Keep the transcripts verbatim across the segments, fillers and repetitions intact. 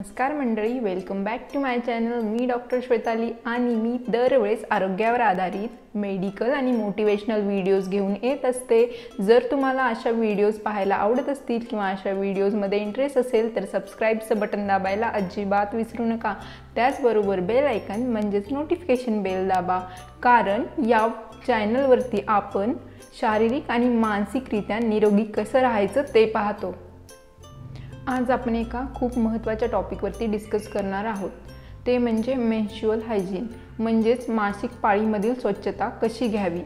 नमस्कार मंडळी, welcome back to my channel. मी डॉक्टर श्वेताली आणि मी दरवेळेस आरोग्यावर आधारित मेडिकल आणि मोटिवेशनल व्हिडिओज घेऊन येत असते. जर तुम्हाला अशा व्हिडिओज पाहायला आवडत असतील किंवा अशा व्हिडिओजमध्ये इंटरेस्ट असेल तर सबस्क्राईबचं बटन दाबायला अजिबात विसरू नका. त्याचबरोबर बेल आयकन म्हणजेच नोटिफिकेशन बेल दाबा, कारण या चॅनलवरती आपण शारीरिक आणि मानसिकरित्या निरोगी कसं राहायचं ते पाहतो. आज आपण एका खूप महत्त्वाच्या टॉपिकवरती डिस्कस करणार आहोत, ते म्हणजे मेन्स्ट्रुअल हायजीन, म्हणजेच मासिक पाळीमधील स्वच्छता कशी घ्यावी,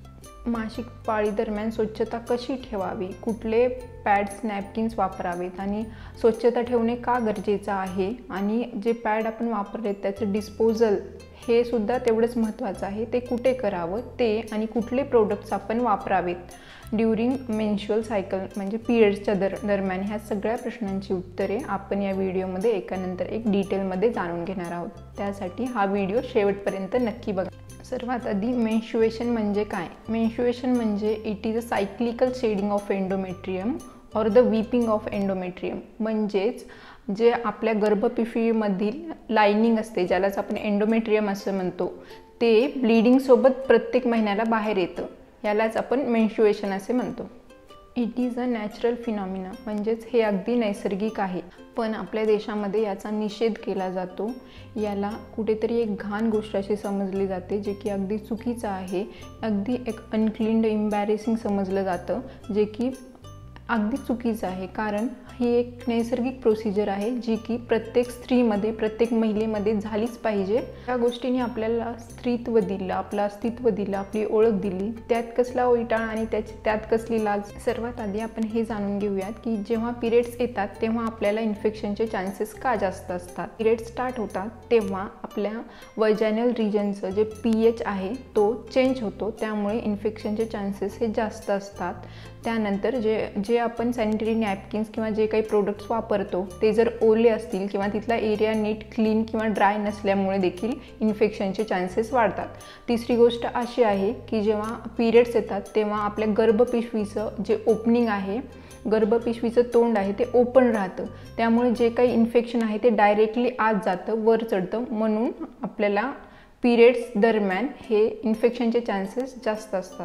मासिक पाळी दरम्यान स्वच्छता कशी ठेवावी, कुठले पॅड्स नॅपकिन्स वापरावेत आणि स्वच्छता ठेवणे का गरजेचं आहे, आणि जे पॅड आपण वापरले त्याचं डिस्पोजल हे सुद्धा तेवढंच महत्त्वाचं आहे. ते कुठे करावं ते आणि कुठले प्रोडक्ट्स आपण वापरावेत ड्युरिंग मेन्स्ट्रुअल सायकल म्हणजे पिरियड्सच्या दर दरम्यान ह्या सगळ्या प्रश्नांची उत्तरे आपण या व्हिडिओमध्ये एकानंतर एक डिटेलमध्ये जाणून घेणार आहोत. त्यासाठी हा व्हिडिओ शेवटपर्यंत नक्की बघा. सर्वात आधी मेन्स्ट्रुएशन म्हणजे काय? मेन्स्ट्रुएशन म्हणजे it is a cyclical shedding of endometrium or the weeping of endometrium, म्हणजेच जे आपल्या गर्भपिशवीमधील लायनिंग असते, ज्यालाच आपण एंडोमेट्रियम असं म्हणतो, ते ब्लिडिंगसोबत प्रत्येक महिन्याला बाहेर येतं. यालाच आपण मेन्स्ट्रुएशन असे म्हणतो. It is a natural phenomena, म्हणजेच हे अगदी नैसर्गिक आहे, पण आपल्या देशामध्ये याचा निषेध केला जातो. याला कुठेतरी एक घाण गोष्ट अशी समजली जाते, जे की अगदी चुकीचं आहे. अगदी एक अनक्लीन्ड इम्बॅरेसिंग समजलं जातं, जे की अगदी चुकीचं आहे, कारण ही एक नैसर्गिक प्रोसिजर आहे जी की प्रत्येक स्त्रीमध्ये, प्रत्येक महिलेमध्ये झालीच पाहिजे. त्या गोष्टीने आपल्याला स्त्रीत्व दिलं, आपलं अस्तित्व दिलं, आपली ओळख दिली. त्यात कसला ओइटाळा आणि त्याची त्यात कसली लाज. सर्वात आधी आपण हे जाणून घेऊयात की जेव्हा पिरियड्स येतात तेव्हा आपल्याला इन्फेक्शनचे चान्सेस का जास्त असतात. पिरियड्स स्टार्ट होतात तेव्हा आपल्या वजायनल रिजनचं जे पी एच आहे तो चेंज होतो, त्यामुळे इन्फेक्शनचे चान्सेस हे जास्त असतात. त्यानंतर जे जे आपण सॅनिटरी नॅपकिन्स किंवा जे काही प्रोडक्ट्स वापरतो ते जर ओले असतील किंवा तिथला एरिया नीट क्लीन किंवा ड्राय नसल्यामुळे देखील इन्फेक्शनचे चान्सेस वाढतात. तिसरी गोष्ट अशी आहे की जेव्हा पिरियड्स येतात तेव्हा आपल्या गर्भपिशवीचं जे ओपनिंग आहे, गर्भपिशवीचं तोंड आहे ते ओपन राहतं, त्यामुळे जे काही इन्फेक्शन आहे ते डायरेक्टली आत जातं, वर चढतं, म्हणून आपल्याला पिरियड्स दरम्यान हे इन्फेक्शनचे चान्सेस जास्त असतात.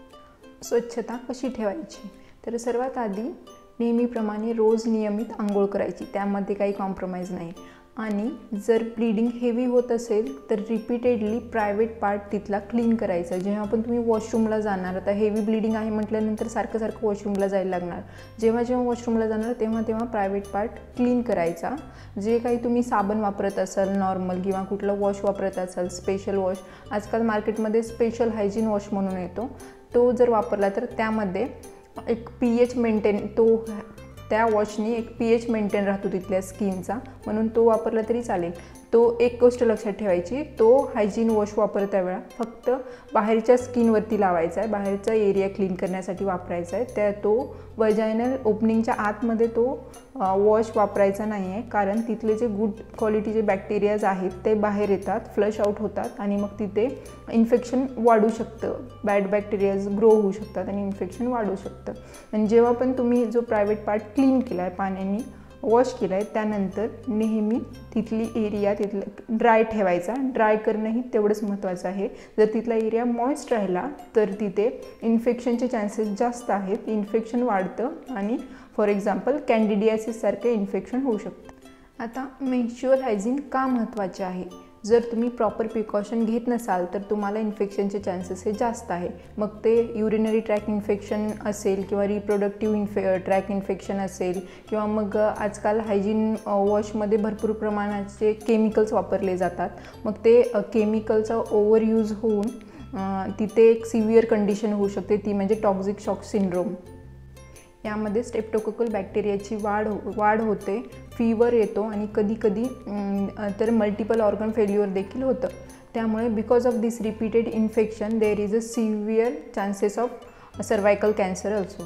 स्वच्छता कशी ठेवायची? तर सर्वात आधी नेहमीप्रमाणे रोज नियमित आंघोळ करायची, त्यामध्ये काही कॉम्प्रोमाइज नाही. आणि जर ब्लिडिंग हेवी होत असेल तर रिपीटेडली प्रायव्हेट पार्ट तिथला क्लीन करायचा. जेव्हा पण तुम्ही वॉशरूमला जाणार, आता हेवी ब्लिडिंग आहे म्हटल्यानंतर सारखं सारखं वॉशरूमला जायला लागणार, जेव्हा जेव्हा वॉशरूमला जाणार तेव्हा तेव्हा प्रायव्हेट पार्ट क्लीन करायचा. जे काही तुम्ही साबण वापरत असाल नॉर्मल किंवा कुठलं वॉश वापरत असाल, स्पेशल वॉश, आजकाल मार्केटमध्ये स्पेशल हायजीन वॉश म्हणून येतो, तो जर वापरला तर त्यामध्ये एक पी एच मेंटेन, तो त्या वॉशनी एक पी एच मेंटेन राहतो तिथल्या स्किनचा, म्हणून तो वापरला तरी चालेल. तो एक गोष्ट लक्षात ठेवायची, तो हायजीन वॉश वापरता वेळा फक्त बाहेरच्या स्किनवरती लावायचा आहे, बाहेरचा एरिया क्लीन करण्यासाठी वापरायचा आहे. त्या तो वजायनल ओपनिंगच्या आतमध्ये तो वॉश वापरायचा नाही आहे, कारण तिथले जे गुड क्वालिटीचे बॅक्टेरियाज आहेत ते बाहेर येतात, फ्लश आउट होतात आणि मग तिथे इन्फेक्शन वाढू शकतं, बॅड बॅक्टेरियाज ग्रो होऊ शकतात आणि इन्फेक्शन वाढू शकतं. आणि जेव्हा पण तुम्ही जो प्रायव्हेट पार्ट क्लीन केला आहे, पाण्याने वॉश केला आहे, त्यानंतर नेहमी तिथली एरिया तिथलं ड्राय ठेवायचा. ड्राय करणंही तेवढंच महत्त्वाचं आहे. जर तिथला एरिया मॉइस्ट राहिला तर तिथे इन्फेक्शनचे चान्सेस जास्त आहेत, इन्फेक्शन वाढतं आणि फॉर एक्झाम्पल कॅन्डिडियासिससारखे इन्फेक्शन होऊ शकतं. आता मेन्स्ट्रुअल हायजीन का महत्त्वाचे आहे? जर तुम्ही प्रॉपर प्रिकॉशन घेत नसाल तर तुम्हाला इन्फेक्शनचे चान्सेस हे जास्त आहे. मग ते युरिनरी ट्रॅक इन्फेक्शन असेल किंवा रिप्रोडक्टिव्ह इन्फे ट्रॅक इन्फेक्शन असेल किंवा मग आजकाल हायजीन वॉशमध्ये भरपूर प्रमाणाचे केमिकल्स वापरले जातात. मग ते केमिकलचा ओव्हर यूज होऊन तिथे एक सिव्हिअर कंडिशन होऊ शकते, ती म्हणजे टॉक्झिक शॉक सिंड्रोम. यामध्ये स्ट्रेप्टोकोकल बॅक्टेरियाची वाढ हो वाढ होते, फीवर येतो आणि कधीकधी तर मल्टिपल ऑर्गन फेल्युअर देखील होतं. त्यामुळे because of this repeated infection there is a severe chances of cervical cancer also.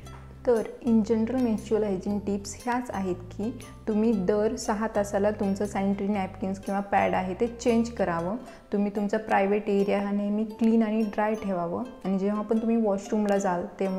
तर in general menstrual hygiene tips ह्याच आहेत की तुम्ही दर सहा तासाला तुमचं सॅनिटरी नॅपकिन्स किंवा पॅड आहे ते चेंज करावं. तुम्ही तुमचा प्रायव्हेट एरिया हा नेहमी क्लीन आणि ड्राय ठेवावं. आणि जेव्हा पण तुम्ही वॉशरूमला जाल तेव्हा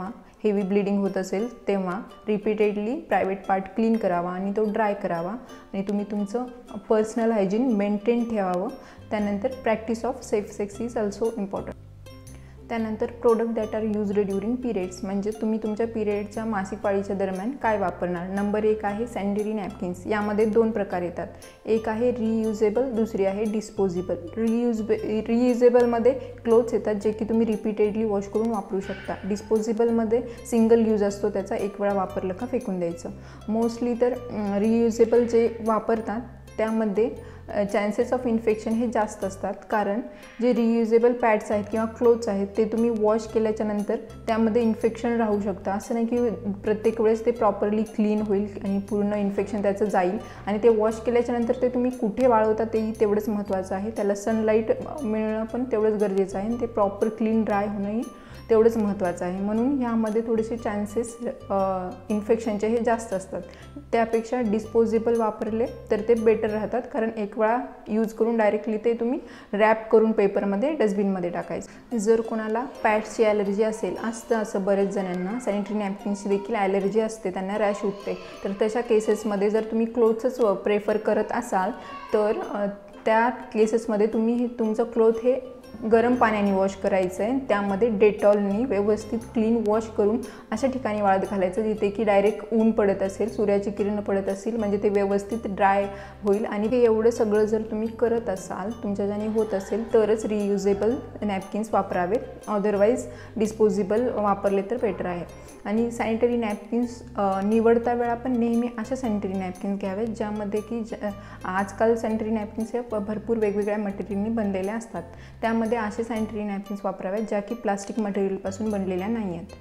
हेवी ब्लिडिंग होत असेल तेव्हा रिपीटेडली प्रायव्हेट पार्ट क्लीन करावा आणि तो ड्राय करावा आणि तुम्ही तुमचं पर्सनल हायजीन मेंटेन ठेवावं. त्यानंतर practice of safe sex is also important. त्यानंतर product that are used during periods, म्हणजे तुम्ही तुमच्या पिरियडच्या मासिक पाळीच्या दरम्यान काय वापरणार. नंबर एक आहे सॅनिटरी नॅपकिन्स. यामध्ये दोन प्रकार येतात. एक आहे रियुजेबल, दुसरी आहे डिस्पोजेबल. रियुजबे रियुजेबलमध्ये क्लोथ्स येतात जे की तुम्ही रिपीटेडली वॉश करून वापरू शकता. डिस्पोजेबलमध्ये सिंगल यूज असतो, त्याचा एक वेळा वापरलं का फेकून द्यायचं. मोस्टली तर रियुजेबल जे वापरतात त्यामध्ये चान्सेस ऑफ इन्फेक्शन हे जास्त असतात, कारण जे रियुजेबल पॅड्स आहेत किंवा क्लोथ्स आहेत ते तुम्ही वॉश केल्याच्या नंतर त्यामध्ये इन्फेक्शन राहू शकतं. असं नाही की प्रत्येक वेळेस ते प्रॉपरली क्लीन होईल आणि पूर्ण इन्फेक्शन त्याचं जाईल. आणि ते वॉश केल्याच्या नंतर ते तुम्ही कुठे वाळवता तेही तेवढंच महत्त्वाचं आहे. त्याला सनलाईट मिळणं पण तेवढंच गरजेचं आहे आणि ते प्रॉपर क्लीन ड्राय होणंही तेवढंच महत्त्वाचं आहे. म्हणून ह्यामध्ये थोडेसे चान्सेस इन्फेक्शनचे हे जास्त असतात. त्यापेक्षा डिस्पोजेबल वापरले तर ते बेटर राहतात, कारण एक वेळा यूज करून डायरेक्टली ते तुम्ही रॅप करून पेपरमध्ये डस्टबिनमध्ये टाकायचं. जर कोणाला पॅड्सची ॲलर्जी असेल, असतं असं बरेच जणांना, सॅनिटरी नॅपकिन्सची देखील ॲलर्जी असते, त्यांना रॅश उठते, तर तशा केसेसमध्ये जर तुम्ही क्लोथ्सच प्रेफर करत असाल तर त्या केसेसमध्ये तुम्ही तुमचं क्लोथ हे गरम पाण्याने वॉश करायचं आहे. त्यामध्ये डेटॉलनी व्यवस्थित क्लीन वॉश करून अशा ठिकाणी वाळत घालायचं जिथे की डायरेक्ट ऊन पडत असेल, सूर्याची किरण पडत असेल, म्हणजे ते व्यवस्थित ड्राय होईल. आणि हे एवढं सगळं जर तुम्ही करत असाल, तुमच्याच्याने होत असेल, तरच रियुजेबल नॅपकिन्स वापरावेत. अदरवाईज डिस्पोजेबल वापरले तर बेटर आहे. आणि सॅनिटरी नॅपकिन्स निवडता वेळा पण नेहमी अशा सॅनिटरी नॅपकिन्स घ्यावेत ज्यामध्ये की आजकाल सॅनिटरी नॅपकिन्स या भरपूर वेगवेगळ्या मटेरियलनी बनलेल्या असतात. त्यामध्ये असे सॅनिटरी नॅपकिन्स वापरावेत ज्या की प्लास्टिक मटेरियलपासून बनलेल्या नाही आहेत.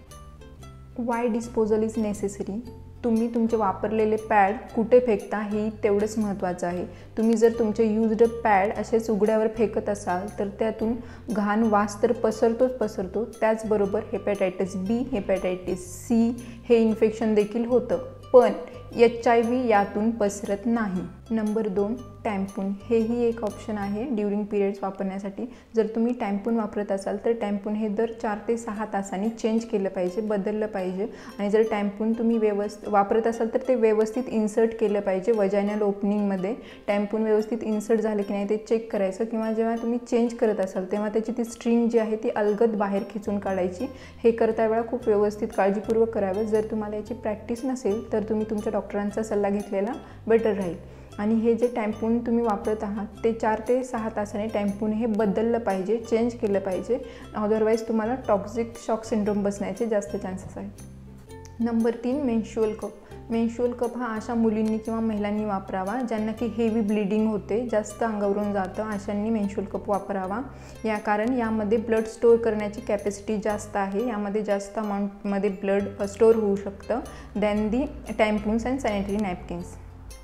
Why disposal is necessary. तुम्ही तुमचे वापरलेले पॅड कुठे फेकता हे तेवढंच महत्त्वाचं आहे. तुम्ही जर तुमचे युज्ड पॅड असेच उघड्यावर फेकत असाल तर त्यातून घाण वास तर पसरतोच पसरतो. त्याचबरोबर हेपॅटायटिस बी, हेपॅटायटिस सी हे इन्फेक्शन देखील होतं, पण एच आय व्ही यातून पसरत नाही. नंबर दोन टॅम्पून. हेही एक ऑप्शन आहे ड्युरिंग पिरियड्स वापरण्यासाठी. जर तुम्ही टॅम्पून वापरत असाल तर टॅम्पून हे दर चार ते सहा तासांनी चेंज केलं पाहिजे, बदललं पाहिजे. आणि जर टॅम्पून तुम्ही व्यवस्थित वापरत असाल तर ते व्यवस्थित इन्सर्ट केलं पाहिजे वजायनल ओपनिंगमध्ये. टॅम्पून व्यवस्थित इन्सर्ट झालं की नाही ते चेक करायचं, किंवा जेव्हा तुम्ही चेंज करत असाल तेव्हा त्याची ती स्ट्रिंग जी आहे ती अलगद बाहेर खिचून काढायची. हे करता वेळा खूप व्यवस्थित काळजीपूर्वक करावं. जर तुम्हाला याची प्रॅक्टिस नसेल तर तुम्ही तुमच्या डॉक्टरांचा सल्ला घेतलेला बेटर राहील. आणि हे जे टॅम्पून तुम्ही वापरत आहात ते चार ते सहा तासाने टॅम्पून हे बदललं पाहिजे, चेंज केलं पाहिजे. अदरवाईज तुम्हाला टॉक्सिक शॉक सिंड्रोम बसण्याचे जास्त चान्सेस आहेत. नंबर तीन मेन्स्ट्रुअल कप. मेन्स्ट्रुअल कप हा अशा मुलींनी किंवा महिलांनी वापरावा ज्यांना की हेवी ब्लिडिंग होते, जास्त अंगावरून जातं, अशांनी मेन्स्ट्रुअल कप वापरावा. या कारण यामध्ये ब्लड स्टोअर करण्याची कॅपॅसिटी जास्त आहे. यामध्ये जास्त अमाऊंटमध्ये ब्लड स्टोअर होऊ शकतं than the tampons and sanitary napkins.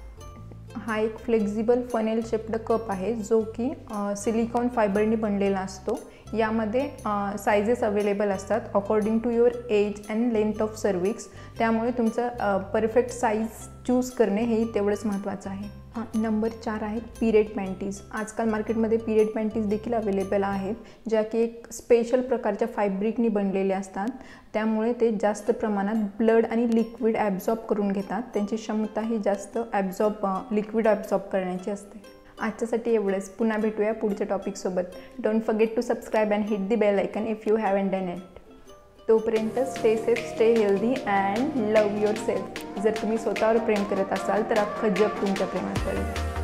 हा एक फ्लेक्झिबल फनेल शेप्ड कप आहे जो की सिलिकॉन फायबरनी बनलेला असतो. यामध्ये सायझेस अवेलेबल असतात according to your age and length of cervix. त्यामुळे तुमचं परफेक्ट साईज चूज करणे हे तेवढंच महत्त्वाचं आहे. हां, नंबर चार आहेत पिरियड पॅन्टीज. आजकाल मार्केटमध्ये पिरियड पॅन्टीज देखील अवेलेबल आहेत ज्या की एक स्पेशल प्रकारच्या फायब्रिकनी बनलेल्या असतात. त्यामुळे ते जास्त प्रमाणात ब्लड आणि लिक्विड ॲब्झॉर्ब करून घेतात. त्यांची क्षमता ही जास्त ॲब्झॉर्ब लिक्विड ॲब्झॉर्ब करण्याची असते. आजच्यासाठी एवढंच. पुन्हा भेटूया पुढच्या टॉपिकसोबत. Don't forget to subscribe and hit the bell icon if you haven't done it. तोपर्यंत stay safe, stay healthy and love yourself. जर तुम्ही स्वतःवर प्रेम करत असाल तर अख्खं जग तुमच्या प्रेमात पडेल.